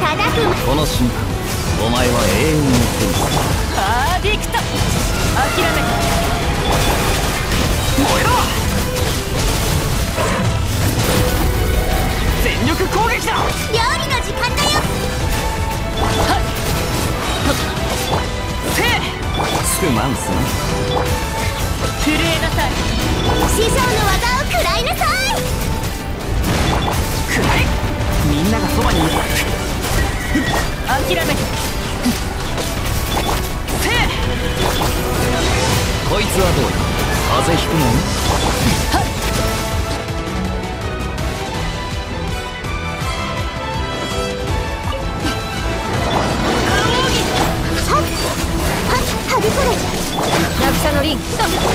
叩く。 この瞬間お前は永遠の天使。 パーディクト。諦めた。燃えろ。全力攻撃だ。 料理の時間だよ。 はっせい。 すまんすな。 震えなさい。 師匠の技を食らいなさい。 くらい。みんながそばにいる。諦めた。せい。 こいつはどうだ。風邪ひくの？ はっはびこれ。 渚のリン。踊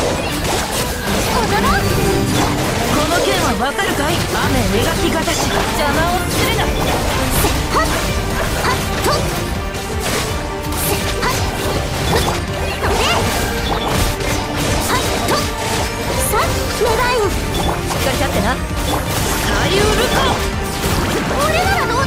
ろう。 この剣はわかるかい。雨描きがたし邪魔をするな。 はっはっとせはっふっのではっとさっ願いを。 しっかり立ってな。カリウルコ。 俺ならどうだ。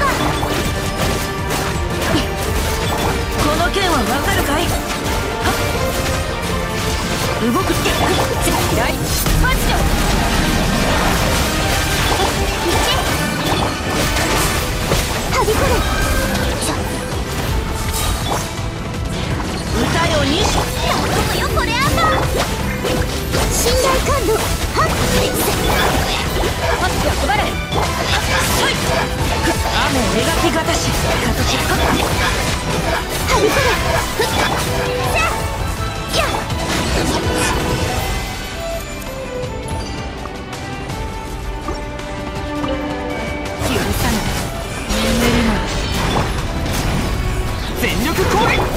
この剣はわかるかい。はっ動くって嫌い。マジよ。 はびこれ。 歌よにし。 頼むよこれあんな。信頼感度はっはっ役払え。はい。雨描きがたし形。 はびこれ。さあやっ許さない。眠るな。全力攻撃。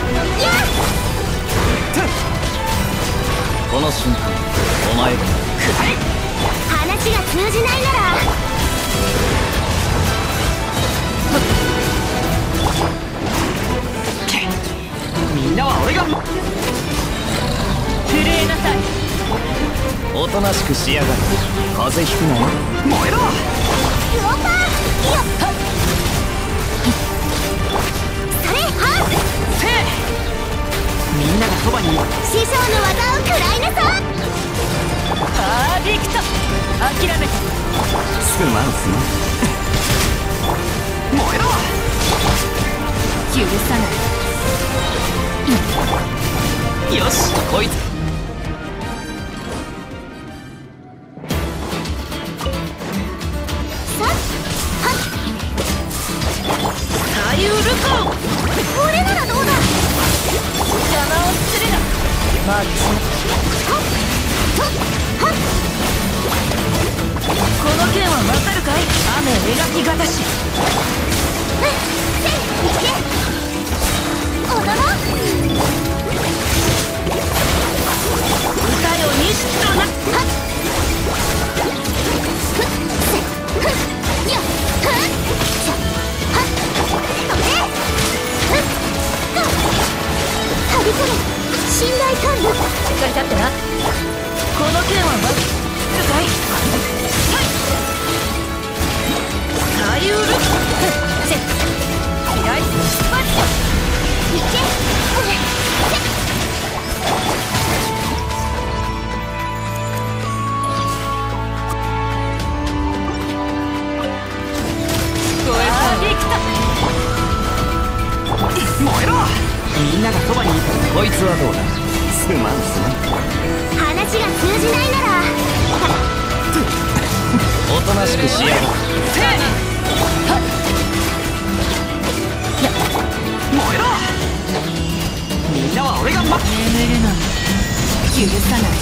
この瞬間お前がくらい。 話が通じないならみんなは俺が震えなさい。 おとなしくしやがって。風邪ひくなよ。 燃えろ。 ウオパーよっそれはせい。みんながそばにいる。 師匠の技を食らいなさい。 パーディクト。諦めた。 すまんすな。 燃えろ。許さない。 よしこいつ。 さはカリウルコ。 俺ならどうだ。 邪魔をするな。マーチ。 はっとはっこの剣はわかるかい。雨描きがたし。 せいいけ踊ろう。 歌よにしとな。 はっふっせふっよっふっしゃはっとめふっとはびこれ。信頼感度しっかり立ってな。この剣はわかるかい。はいカリウルせ嫌い。マジよ。 いけこれパーディクト。燃えろ。みんながそばにいる。 こいつはどうだ。すまんすな。 話が通じないならおとなしくしやがって。 せい。はっ燃えろ。みんなは俺が眠るな。許さない。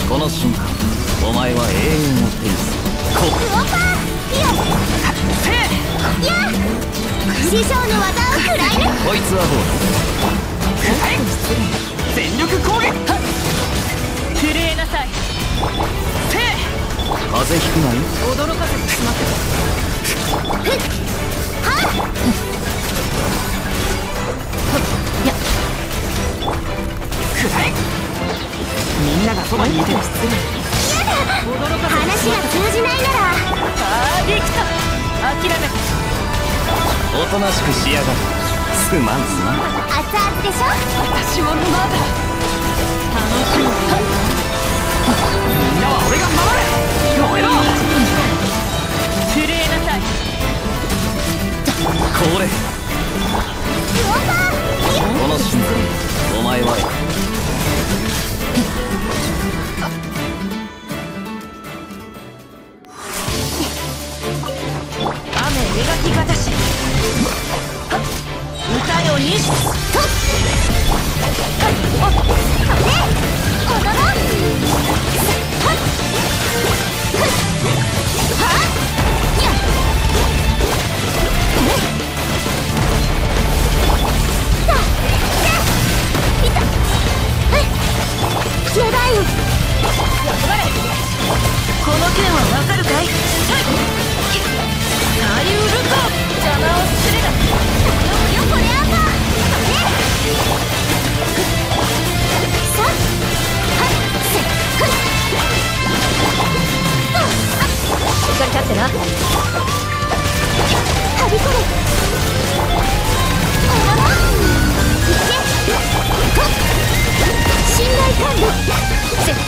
この瞬間お前は永遠の天使。こウオパーよっせい。 や師匠の技を食らいな。 こいつはどうはい。全力攻撃。はっ震えなさい。せい。 だ。風邪ひくなよ。 驚かせてしまった。 ふっはっくらい。みんながそばにいても失礼。 やだ。 驚かせて話がしまった。 通じないならパーディクト。諦めた。 おとなしくしやがる。すまんすまん。 熱々でしょ。 私もまだ楽しみ。みんなは俺が守る。燃えろ。震えなさい。 これこの瞬間お前は雨描きがたし歌よにしとっ踊ろう。やばいよ。 この剣はわかるかい。サリュールト邪魔をすればよこれアンパー。さっはっせっふっしっかり立ってな。 はびこれ。踊ろう。いけこっ信頼感度せっ